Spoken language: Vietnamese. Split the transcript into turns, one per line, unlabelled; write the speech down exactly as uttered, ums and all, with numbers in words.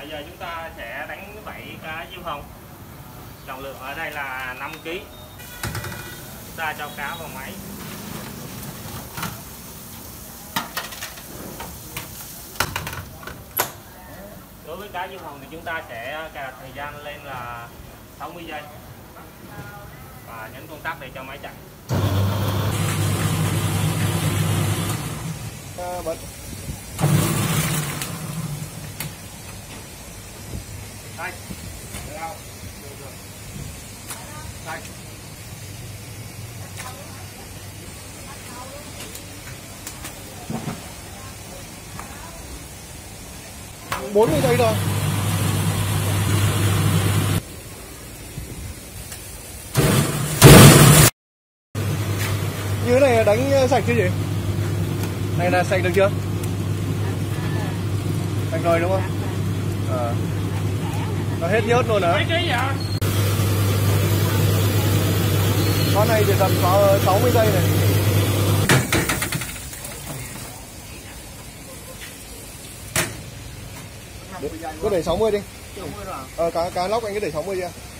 Bây giờ chúng ta sẽ đánh bảy cá diêm hồng. Trọng lượng ở đây là năm ki lô gam. Chúng ta cho cá vào máy. Đối với cá diêm hồng thì chúng ta sẽ cài đặt thời gian lên là sáu mươi giây và nhấn công tắc để cho máy chạy.
À, bật.
Đây. Được không? Được rồi. Đây.
bốn mươi giây thôi. Như thế này đánh sạch chứ gì? Này là sạch được chưa? Sạch rồi đúng không? À. Nó hết nhớt luôn hả?
Mấy ký vậy?
Con này thì tầm sáu mươi giây này. Cứ để sáu mươi đi. Ờ, cá, cá lóc anh cứ để sáu mươi chưa?